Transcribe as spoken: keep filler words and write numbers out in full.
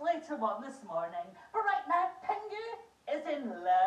later on this morning. But right now, Pingu is in love.